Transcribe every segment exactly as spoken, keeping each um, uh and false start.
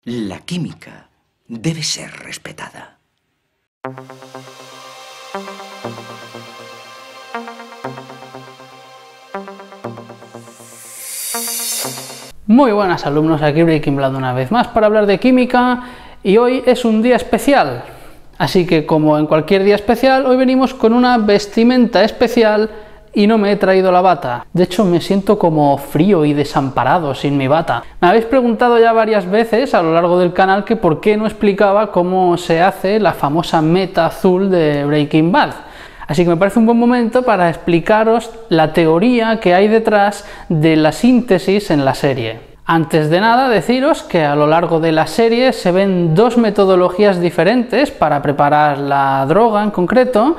La química debe ser respetada. Muy buenas alumnos, aquí Breaking Bad una vez más para hablar de química, y hoy es un día especial. Así que, como en cualquier día especial, hoy venimos con una vestimenta especial y no me he traído la bata. De hecho, me siento como frío y desamparado sin mi bata. Me habéis preguntado ya varias veces a lo largo del canal que por qué no explicaba cómo se hace la famosa meta azul de Breaking Bad. Así que me parece un buen momento para explicaros la teoría que hay detrás de la síntesis en la serie. Antes de nada, deciros que a lo largo de la serie se ven dos metodologías diferentes para preparar la droga en concreto,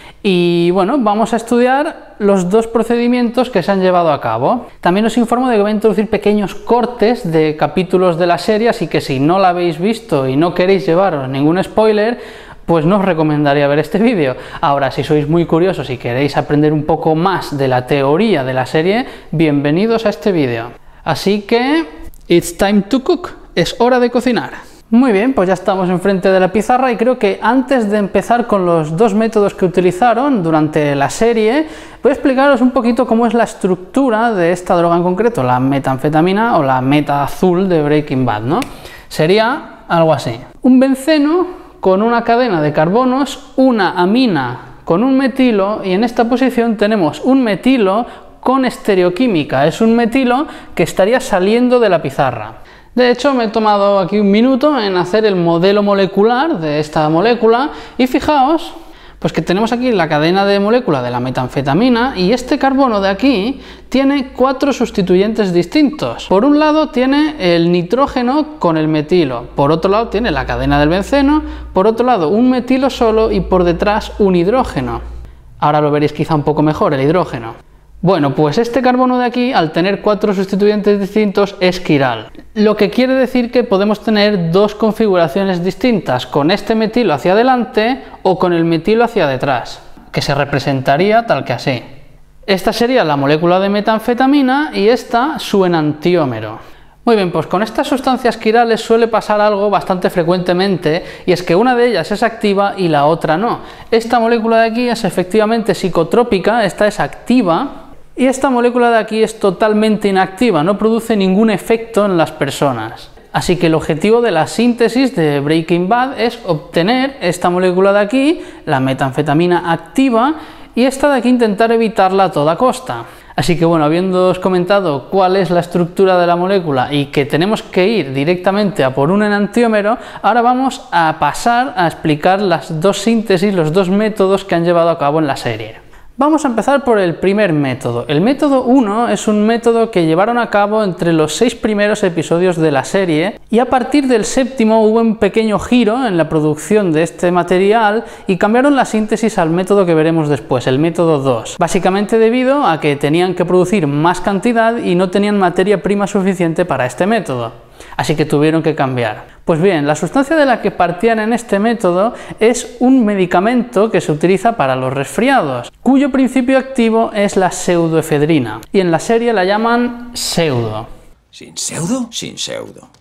y bueno, vamos a estudiar los dos procedimientos que se han llevado a cabo. También os informo de que voy a introducir pequeños cortes de capítulos de la serie, así que si no la habéis visto y no queréis llevaros ningún spoiler, pues no os recomendaría ver este vídeo. Ahora, si sois muy curiosos y queréis aprender un poco más de la teoría de la serie, bienvenidos a este vídeo. Así que, it's time to cook, es hora de cocinar. Muy bien, pues ya estamos enfrente de la pizarra y creo que antes de empezar con los dos métodos que utilizaron durante la serie, voy a explicaros un poquito cómo es la estructura de esta droga en concreto, la metanfetamina o la meta azul de Breaking Bad, ¿no? Sería algo así. Un benceno con una cadena de carbonos, una amina con un metilo, y en esta posición tenemos un metilo con estereoquímica. Es un metilo que estaría saliendo de la pizarra. De hecho, me he tomado aquí un minuto en hacer el modelo molecular de esta molécula y fijaos pues que tenemos aquí la cadena de molécula de la metanfetamina, y este carbono de aquí tiene cuatro sustituyentes distintos. Por un lado tiene el nitrógeno con el metilo, por otro lado tiene la cadena del benceno, por otro lado un metilo solo y por detrás un hidrógeno. Ahora lo veréis quizá un poco mejor, el hidrógeno. Bueno, pues este carbono de aquí, al tener cuatro sustituyentes distintos, es quiral. Lo que quiere decir que podemos tener dos configuraciones distintas, con este metilo hacia adelante o con el metilo hacia detrás, que se representaría tal que así. Esta sería la molécula de metanfetamina y esta su enantiómero. Muy bien, pues con estas sustancias quirales suele pasar algo bastante frecuentemente, y es que una de ellas es activa y la otra no. Esta molécula de aquí es efectivamente psicotrópica, esta es activa, y esta molécula de aquí es totalmente inactiva, no produce ningún efecto en las personas. Así que el objetivo de la síntesis de Breaking Bad es obtener esta molécula de aquí, la metanfetamina activa, y esta de aquí intentar evitarla a toda costa. Así que bueno, habiéndoos comentado cuál es la estructura de la molécula y que tenemos que ir directamente a por un enantiómero, ahora vamos a pasar a explicar las dos síntesis, los dos métodos que han llevado a cabo en la serie. Vamos a empezar por el primer método. El método uno es un método que llevaron a cabo entre los seis primeros episodios de la serie, y a partir del séptimo hubo un pequeño giro en la producción de este material y cambiaron la síntesis al método que veremos después, el método dos. Básicamente debido a que tenían que producir más cantidad y no tenían materia prima suficiente para este método. Así que tuvieron que cambiar. Pues bien, la sustancia de la que partían en este método es un medicamento que se utiliza para los resfriados, cuyo principio activo es la pseudoefedrina, y en la serie la llaman pseudo. ¿Sin pseudo? Sin pseudo.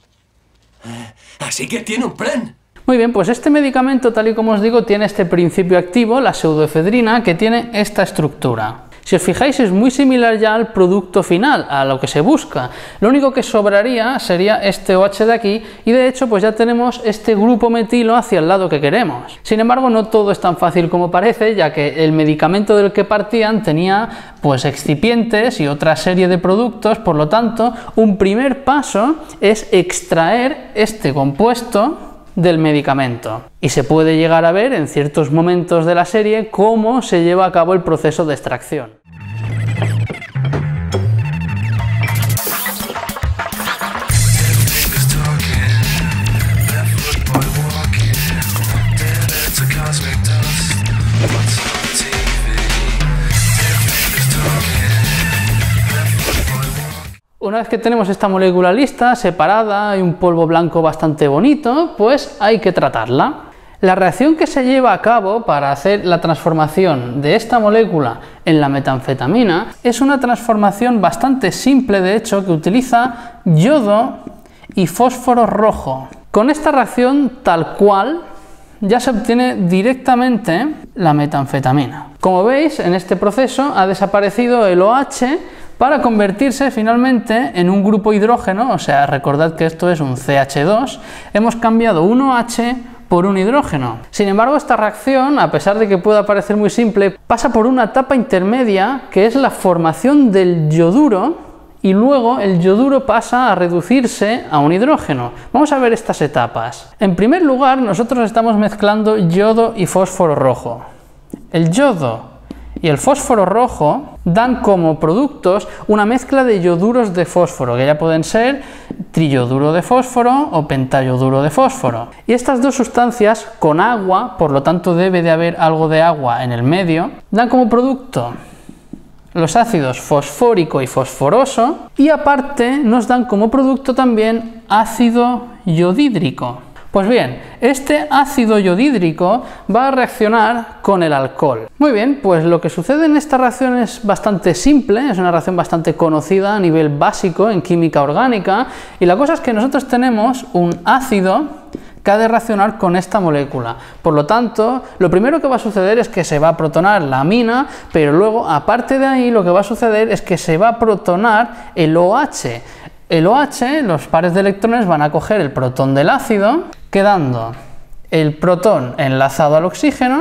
Así que tiene un plan. Muy bien, pues este medicamento, tal y como os digo, tiene este principio activo, la pseudoefedrina, que tiene esta estructura. Si os fijáis, es muy similar ya al producto final, a lo que se busca. Lo único que sobraría sería este OH de aquí, y de hecho pues ya tenemos este grupo metilo hacia el lado que queremos. Sin embargo, no todo es tan fácil como parece, ya que el medicamento del que partían tenía pues excipientes y otra serie de productos. Por lo tanto, un primer paso es extraer este compuesto del medicamento, y se puede llegar a ver en ciertos momentos de la serie cómo se lleva a cabo el proceso de extracción. Una vez que tenemos esta molécula lista, separada, y un polvo blanco bastante bonito, pues hay que tratarla. La reacción que se lleva a cabo para hacer la transformación de esta molécula en la metanfetamina es una transformación bastante simple, de hecho, que utiliza yodo y fósforo rojo. Con esta reacción tal cual ya se obtiene directamente la metanfetamina. Como veis, en este proceso ha desaparecido el OH para convertirse finalmente en un grupo hidrógeno, o sea, recordad que esto es un C H dos, hemos cambiado un OH por un hidrógeno. Sin embargo, esta reacción, a pesar de que pueda parecer muy simple, pasa por una etapa intermedia que es la formación del yoduro, y luego el yoduro pasa a reducirse a un hidrógeno. Vamos a ver estas etapas. En primer lugar, nosotros estamos mezclando yodo y fósforo rojo. El yodo y el fósforo rojo dan como productos una mezcla de yoduros de fósforo, que ya pueden ser triyoduro de fósforo o pentayoduro de fósforo. Y estas dos sustancias con agua, por lo tanto debe de haber algo de agua en el medio, dan como producto los ácidos fosfórico y fosforoso, y aparte nos dan como producto también ácido yodhídrico. Pues bien, este ácido yodhídrico va a reaccionar con el alcohol. Muy bien, pues lo que sucede en esta reacción es bastante simple, es una reacción bastante conocida a nivel básico en química orgánica, y la cosa es que nosotros tenemos un ácido que ha de reaccionar con esta molécula. Por lo tanto, lo primero que va a suceder es que se va a protonar la amina, pero luego, aparte de ahí, lo que va a suceder es que se va a protonar el OH. El OH, los pares de electrones van a coger el protón del ácido, quedando el protón enlazado al oxígeno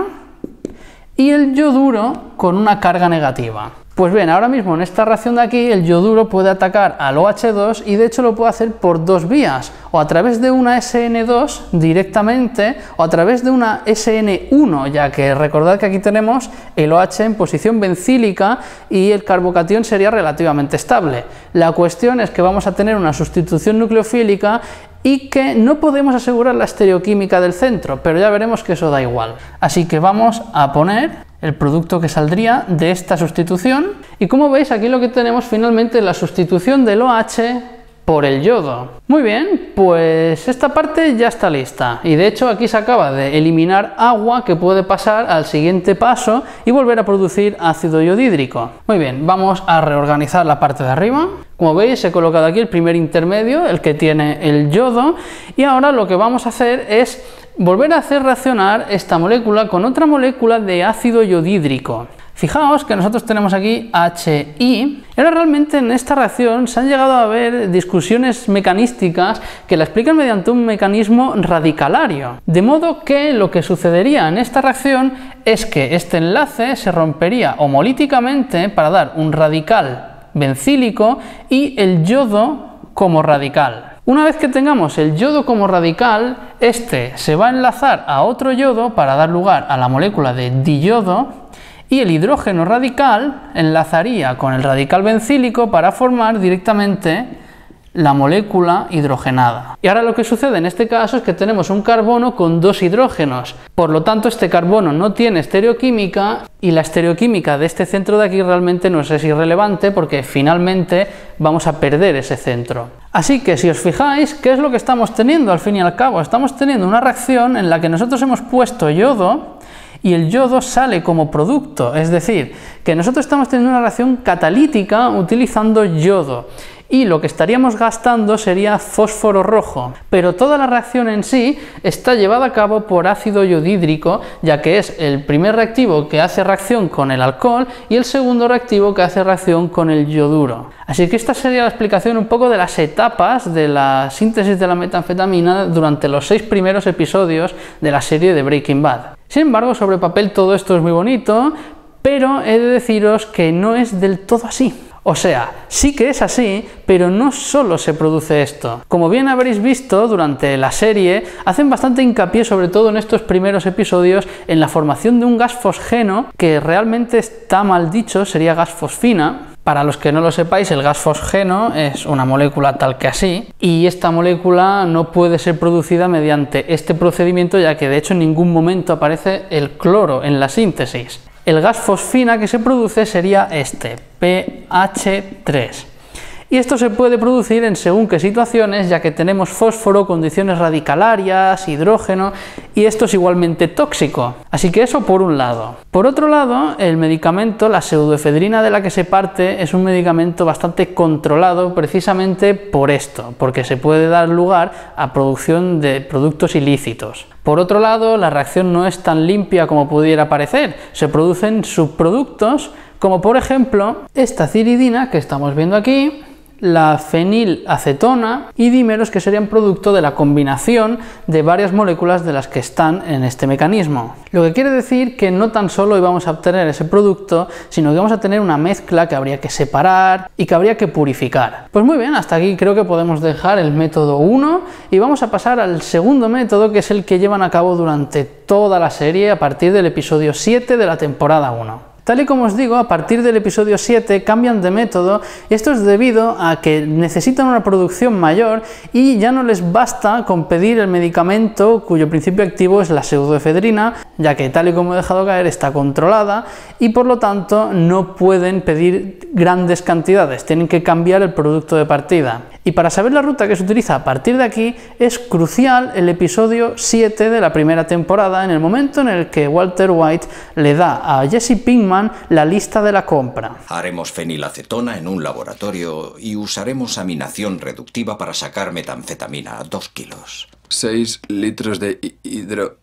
y el yoduro con una carga negativa. Pues bien, ahora mismo en esta reacción de aquí el yoduro puede atacar al OH dos y de hecho lo puede hacer por dos vías, o a través de una S N dos directamente o a través de una S N uno, ya que recordad que aquí tenemos el OH en posición bencílica y el carbocatión sería relativamente estable. La cuestión es que vamos a tener una sustitución nucleofílica y que no podemos asegurar la estereoquímica del centro, pero ya veremos que eso da igual. Así que vamos a poner el producto que saldría de esta sustitución, y como veis aquí lo que tenemos finalmente es la sustitución del OH por el yodo. Muy bien, pues esta parte ya está lista, y de hecho aquí se acaba de eliminar agua que puede pasar al siguiente paso y volver a producir ácido yodhídrico. Muy bien, vamos a reorganizar la parte de arriba. Como veis, he colocado aquí el primer intermedio, el que tiene el yodo, y ahora lo que vamos a hacer es volver a hacer reaccionar esta molécula con otra molécula de ácido yodhídrico. Fijaos que nosotros tenemos aquí H I, y ahora realmente en esta reacción se han llegado a ver discusiones mecanísticas que la explican mediante un mecanismo radicalario. De modo que lo que sucedería en esta reacción es que este enlace se rompería homolíticamente para dar un radical bencílico y el yodo como radical. Una vez que tengamos el yodo como radical, este se va a enlazar a otro yodo para dar lugar a la molécula de diyodo, y el hidrógeno radical enlazaría con el radical bencílico para formar directamente la molécula hidrogenada. Y ahora lo que sucede en este caso es que tenemos un carbono con dos hidrógenos, por lo tanto este carbono no tiene estereoquímica, y la estereoquímica de este centro de aquí realmente nos es irrelevante porque finalmente vamos a perder ese centro. Así que si os fijáis, ¿qué es lo que estamos teniendo al fin y al cabo? Estamos teniendo una reacción en la que nosotros hemos puesto yodo y el yodo sale como producto, es decir, que nosotros estamos teniendo una reacción catalítica utilizando yodo, y lo que estaríamos gastando sería fósforo rojo, pero toda la reacción en sí está llevada a cabo por ácido yodhídrico, ya que es el primer reactivo que hace reacción con el alcohol y el segundo reactivo que hace reacción con el yoduro. Así que esta sería la explicación un poco de las etapas de la síntesis de la metanfetamina durante los seis primeros episodios de la serie de Breaking Bad. Sin embargo, sobre papel todo esto es muy bonito, pero he de deciros que no es del todo así. O sea, sí que es así, pero no solo se produce esto. Como bien habréis visto durante la serie, hacen bastante hincapié, sobre todo en estos primeros episodios, en la formación de un gas fosgeno, que realmente está mal dicho, sería gas fosfina. Para los que no lo sepáis, el gas fosgeno es una molécula tal que así, y esta molécula no puede ser producida mediante este procedimiento, ya que de hecho en ningún momento aparece el cloro en la síntesis. El gas fosfina que se produce sería este, P H tres. Y esto se puede producir en según qué situaciones, ya que tenemos fósforo, condiciones radicalarias, hidrógeno, y esto es igualmente tóxico. Así que eso por un lado. Por otro lado, el medicamento, la pseudoefedrina de la que se parte, es un medicamento bastante controlado precisamente por esto, porque se puede dar lugar a producción de productos ilícitos. Por otro lado, la reacción no es tan limpia como pudiera parecer, se producen subproductos como por ejemplo esta ciridina que estamos viendo aquí, la fenilacetona y dímeros que serían producto de la combinación de varias moléculas de las que están en este mecanismo. Lo que quiere decir que no tan solo íbamos a obtener ese producto, sino que vamos a tener una mezcla que habría que separar y que habría que purificar. Pues muy bien, hasta aquí creo que podemos dejar el método uno y vamos a pasar al segundo método, que es el que llevan a cabo durante toda la serie a partir del episodio siete de la temporada uno. Tal y como os digo, a partir del episodio siete cambian de método y esto es debido a que necesitan una producción mayor y ya no les basta con pedir el medicamento cuyo principio activo es la pseudoefedrina, ya que tal y como he dejado caer está controlada y por lo tanto no pueden pedir grandes cantidades, tienen que cambiar el producto de partida. Y para saber la ruta que se utiliza a partir de aquí es crucial el episodio siete de la primera temporada, en el momento en el que Walter White le da a Jesse Pinkman la lista de la compra. Haremos fenilacetona en un laboratorio y usaremos aminación reductiva para sacar metanfetamina a dos kilos. seis litros de hidro...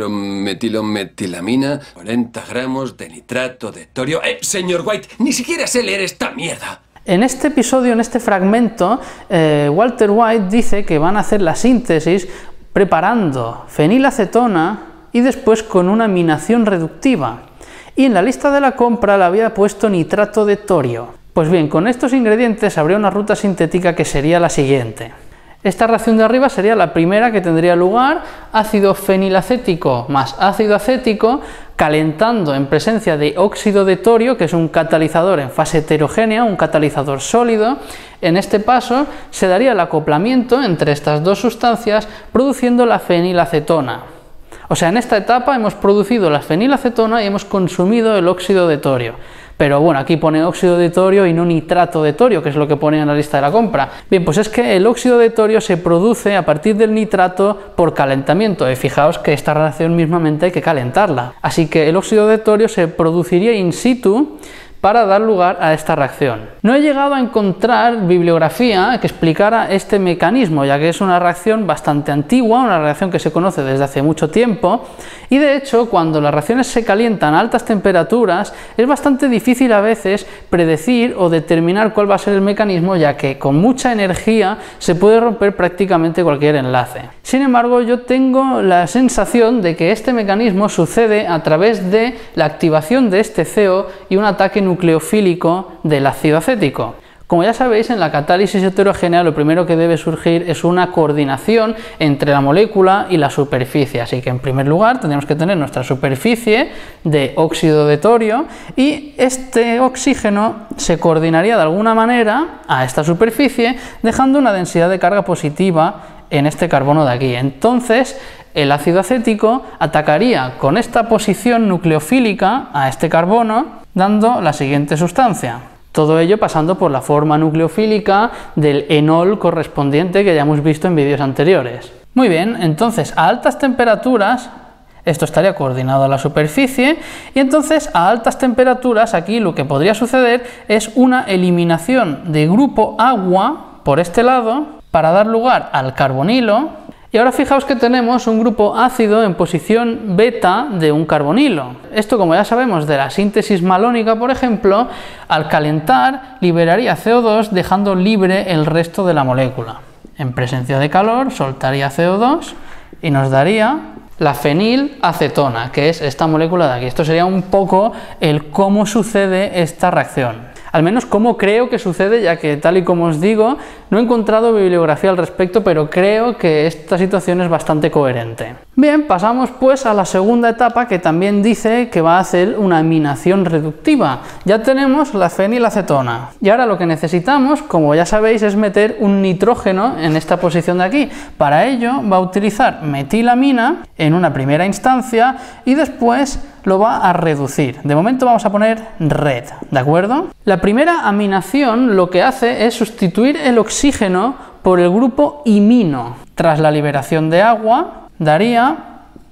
hidrometilometilamina, cuarenta gramos de nitrato de torio... Eh, señor White, ni siquiera sé leer esta mierda. En este episodio, en este fragmento, eh, Walter White dice que van a hacer la síntesis preparando fenilacetona y después con una aminación reductiva. Y en la lista de la compra le había puesto nitrato de torio. Pues bien, con estos ingredientes habría una ruta sintética que sería la siguiente. Esta reacción de arriba sería la primera que tendría lugar, ácido fenilacético más ácido acético, calentando en presencia de óxido de torio, que es un catalizador en fase heterogénea, un catalizador sólido. En este paso se daría el acoplamiento entre estas dos sustancias, produciendo la fenilacetona. O sea, en esta etapa hemos producido la fenilacetona y hemos consumido el óxido de torio. Pero bueno, aquí pone óxido de torio y no nitrato de torio, que es lo que pone en la lista de la compra. Bien, pues es que el óxido de torio se produce a partir del nitrato por calentamiento. Y fijaos que esta reacción mismamente hay que calentarla. Así que el óxido de torio se produciría in situ para dar lugar a esta reacción. No he llegado a encontrar bibliografía que explicara este mecanismo, ya que es una reacción bastante antigua, una reacción que se conoce desde hace mucho tiempo, y de hecho cuando las reacciones se calientan a altas temperaturas es bastante difícil a veces predecir o determinar cuál va a ser el mecanismo, ya que con mucha energía se puede romper prácticamente cualquier enlace. Sin embargo, yo tengo la sensación de que este mecanismo sucede a través de la activación de este C O y un ataque nucleofílico del ácido acético. Como ya sabéis, en la catálisis heterogénea lo primero que debe surgir es una coordinación entre la molécula y la superficie, así que en primer lugar tenemos que tener nuestra superficie de óxido de torio y este oxígeno se coordinaría de alguna manera a esta superficie dejando una densidad de carga positiva en este carbono de aquí. Entonces el ácido acético atacaría con esta posición nucleofílica a este carbono dando la siguiente sustancia. Todo ello pasando por la forma nucleofílica del enol correspondiente que ya hemos visto en vídeos anteriores. Muy bien, entonces a altas temperaturas esto estaría coordinado a la superficie y entonces a altas temperaturas aquí lo que podría suceder es una eliminación de grupo agua por este lado para dar lugar al carbonilo. Y ahora fijaos que tenemos un grupo ácido en posición beta de un carbonilo. Esto, como ya sabemos de la síntesis malónica, por ejemplo, al calentar liberaría C O dos dejando libre el resto de la molécula. En presencia de calor soltaría C O dos y nos daría la fenilacetona, que es esta molécula de aquí. Esto sería un poco el cómo sucede esta reacción. Al menos cómo creo que sucede, ya que tal y como os digo, no he encontrado bibliografía al respecto, pero creo que esta situación es bastante coherente. Bien, pasamos pues a la segunda etapa, que también dice que va a hacer una aminación reductiva. Ya tenemos la fenilacetona. Y ahora lo que necesitamos, como ya sabéis, es meter un nitrógeno en esta posición de aquí. Para ello va a utilizar metilamina en una primera instancia y después lo va a reducir. De momento vamos a poner red, ¿de acuerdo? La primera aminación lo que hace es sustituir el oxígeno por el grupo imino. Tras la liberación de agua daría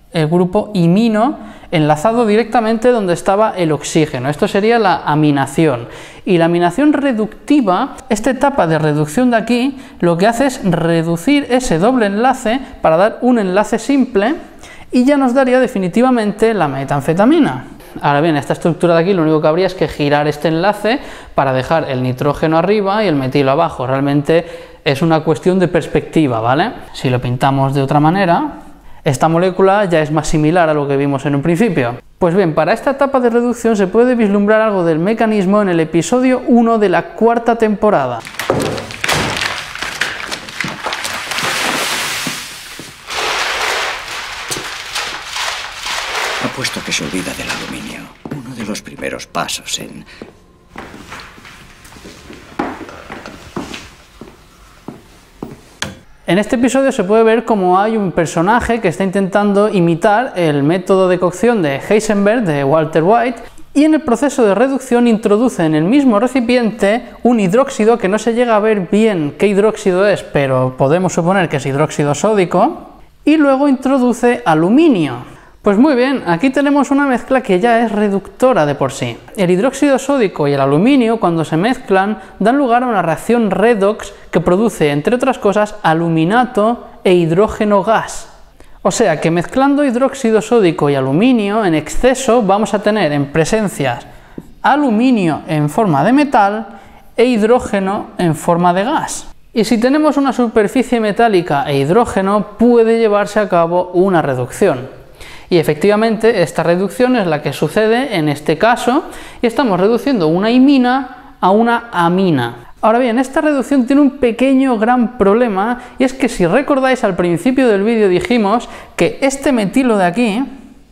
el grupo imino enlazado directamente donde estaba el oxígeno. Esto sería la aminación. Y la aminación reductiva, esta etapa de reducción de aquí, lo que hace es reducir ese doble enlace para dar un enlace simple y ya nos daría definitivamente la metanfetamina. Ahora bien, esta estructura de aquí lo único que habría es que girar este enlace para dejar el nitrógeno arriba y el metilo abajo. Realmente es una cuestión de perspectiva, ¿vale? Si lo pintamos de otra manera, esta molécula ya es más similar a lo que vimos en un principio. Pues bien, para esta etapa de reducción se puede vislumbrar algo del mecanismo en el episodio uno de la cuarta temporada. Apuesto que se olvida del aluminio. Uno de los primeros pasos en... En este episodio se puede ver cómo hay un personaje que está intentando imitar el método de cocción de Heisenberg, de Walter White, y en el proceso de reducción introduce en el mismo recipiente un hidróxido que no se llega a ver bien qué hidróxido es, pero podemos suponer que es hidróxido sódico, y luego introduce aluminio. Pues muy bien, aquí tenemos una mezcla que ya es reductora de por sí. El hidróxido sódico y el aluminio, cuando se mezclan, dan lugar a una reacción redox que produce, entre otras cosas, aluminato e hidrógeno gas. O sea que mezclando hidróxido sódico y aluminio en exceso vamos a tener en presencias aluminio en forma de metal e hidrógeno en forma de gas. Y si tenemos una superficie metálica e hidrógeno, puede llevarse a cabo una reducción. Y efectivamente esta reducción es la que sucede en este caso y estamos reduciendo una imina a una amina. Ahora bien, esta reducción tiene un pequeño gran problema y es que si recordáis al principio del vídeo dijimos que este metilo de aquí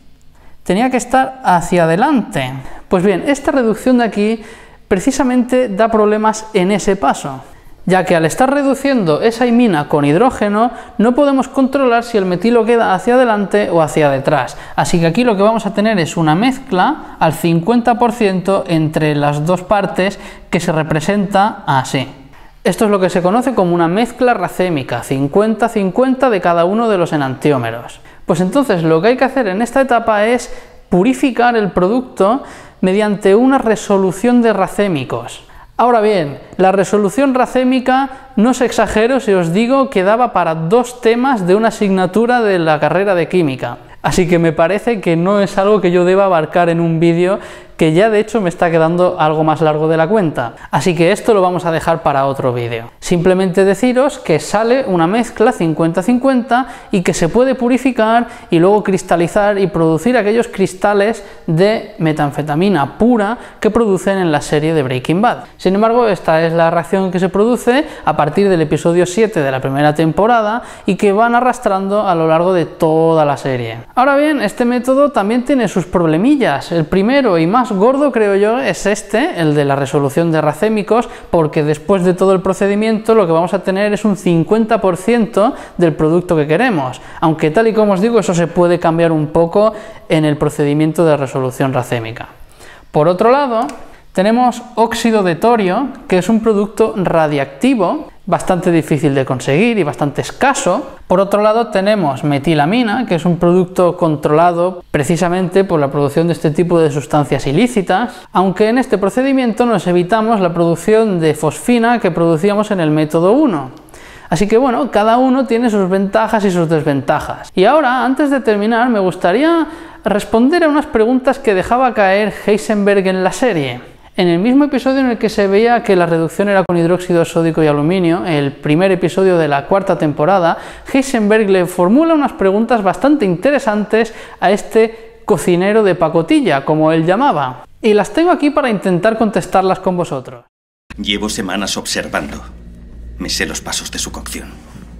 tenía que estar hacia adelante. Pues bien, esta reducción de aquí precisamente da problemas en ese paso, ya que al estar reduciendo esa imina con hidrógeno no podemos controlar si el metilo queda hacia adelante o hacia detrás. Así que aquí lo que vamos a tener es una mezcla al cincuenta por ciento entre las dos partes que se representa así. Esto es lo que se conoce como una mezcla racémica, cincuenta cincuenta de cada uno de los enantiómeros. Pues entonces lo que hay que hacer en esta etapa es purificar el producto mediante una resolución de racémicos. Ahora bien, la resolución racémica, no os exagero si os digo que daba para dos temas de una asignatura de la carrera de química. Así que me parece que no es algo que yo deba abarcar en un vídeo, que ya de hecho me está quedando algo más largo de la cuenta. Así que esto lo vamos a dejar para otro vídeo. Simplemente deciros que sale una mezcla cincuenta cincuenta y que se puede purificar y luego cristalizar y producir aquellos cristales de metanfetamina pura que producen en la serie de Breaking Bad. Sin embargo, esta es la reacción que se produce a partir del episodio siete de la primera temporada y que van arrastrando a lo largo de toda la serie. Ahora bien, este método también tiene sus problemillas. El primero y más gordo, creo yo, es este, el de la resolución de racémicos, porque después de todo el procedimiento lo que vamos a tener es un cincuenta por ciento del producto que queremos, aunque tal y como os digo, eso se puede cambiar un poco en el procedimiento de resolución racémica. Por otro lado, tenemos óxido de torio, que es un producto radiactivo, bastante difícil de conseguir y bastante escaso. Por otro lado tenemos metilamina, que es un producto controlado precisamente por la producción de este tipo de sustancias ilícitas, aunque en este procedimiento nos evitamos la producción de fosfina que producíamos en el método uno. Así que bueno, cada uno tiene sus ventajas y sus desventajas. Y ahora, antes de terminar, me gustaría responder a unas preguntas que dejaba caer Heisenberg en la serie. En el mismo episodio en el que se veía que la reducción era con hidróxido sódico y aluminio, el primer episodio de la cuarta temporada, Heisenberg le formula unas preguntas bastante interesantes a este cocinero de pacotilla, como él llamaba. Y las tengo aquí para intentar contestarlas con vosotros. Llevo semanas observando. Me sé los pasos de su cocción.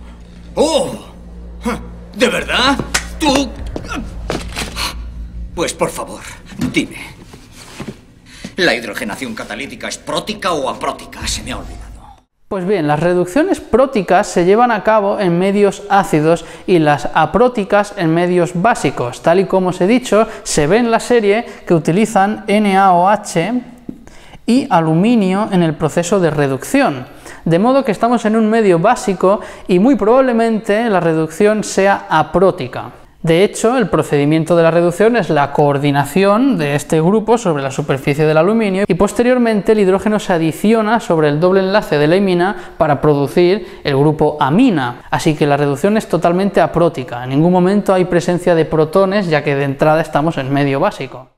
¡Oh! ¿De verdad? ¿Tú? Pues por favor, dime. ¿La hidrogenación catalítica es prótica o aprótica? Se me ha olvidado. Pues bien, las reducciones próticas se llevan a cabo en medios ácidos y las apróticas en medios básicos. Tal y como os he dicho, se ve en la serie que utilizan N A O H y aluminio en el proceso de reducción. De modo que estamos en un medio básico y muy probablemente la reducción sea aprótica. De hecho, el procedimiento de la reducción es la coordinación de este grupo sobre la superficie del aluminio y posteriormente el hidrógeno se adiciona sobre el doble enlace de la imina para producir el grupo amina. Así que la reducción es totalmente aprótica, en ningún momento hay presencia de protones ya que de entrada estamos en medio básico.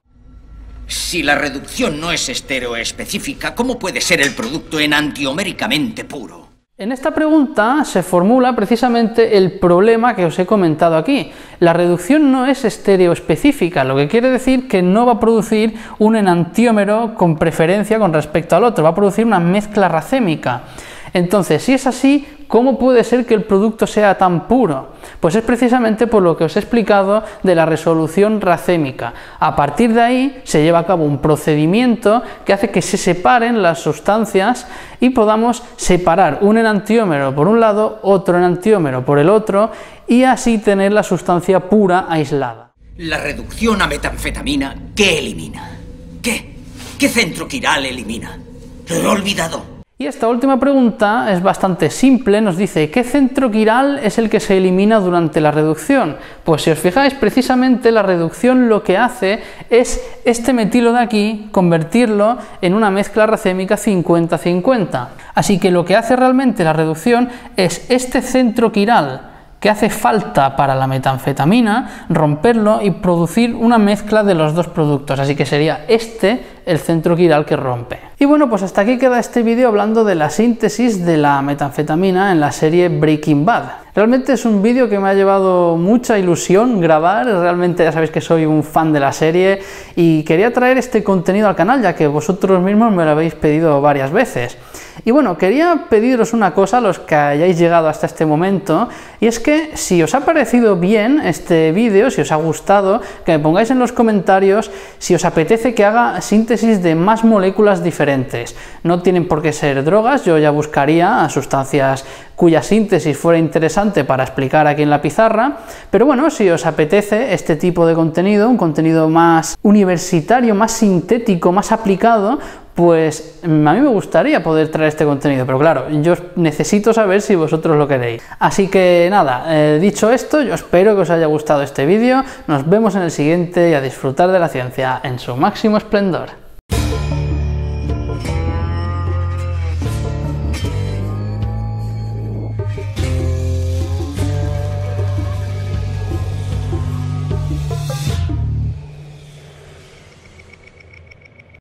Si la reducción no es estereoespecífica, ¿cómo puede ser el producto enantioméricamente puro? En esta pregunta se formula precisamente el problema que os he comentado aquí. La reducción no es estereoespecífica, lo que quiere decir que no va a producir un enantiómero con preferencia con respecto al otro, va a producir una mezcla racémica. Entonces, si es así, ¿cómo puede ser que el producto sea tan puro? Pues es precisamente por lo que os he explicado de la resolución racémica. A partir de ahí se lleva a cabo un procedimiento que hace que se separen las sustancias y podamos separar un enantiómero por un lado, otro enantiómero por el otro y así tener la sustancia pura aislada. La reducción a metanfetamina, ¿qué elimina? ¿Qué? ¿Qué centro quiral elimina? Lo he olvidado. Y esta última pregunta es bastante simple, nos dice ¿qué centro quiral es el que se elimina durante la reducción? Pues si os fijáis, precisamente la reducción lo que hace es este metilo de aquí, convertirlo en una mezcla racémica cincuenta cincuenta. Así que lo que hace realmente la reducción es este centro quiral que hace falta para la metanfetamina, romperlo y producir una mezcla de los dos productos, así que sería este el centro quiral que rompe. Y bueno, pues hasta aquí queda este vídeo hablando de la síntesis de la metanfetamina en la serie Breaking Bad. Realmente es un vídeo que me ha llevado mucha ilusión grabar, realmente ya sabéis que soy un fan de la serie y quería traer este contenido al canal ya que vosotros mismos me lo habéis pedido varias veces. Y bueno, quería pediros una cosa a los que hayáis llegado hasta este momento, y es que si os ha parecido bien este vídeo, si os ha gustado, que me pongáis en los comentarios si os apetece que haga síntesis de más moléculas diferentes. No tienen por qué ser drogas, yo ya buscaría a sustancias cuya síntesis fuera interesante para explicar aquí en la pizarra, pero bueno, si os apetece este tipo de contenido, un contenido más universitario, más sintético, más aplicado, pues a mí me gustaría poder traer este contenido, pero claro, yo necesito saber si vosotros lo queréis. Así que nada, eh, dicho esto, yo espero que os haya gustado este vídeo, nos vemos en el siguiente y a disfrutar de la ciencia en su máximo esplendor.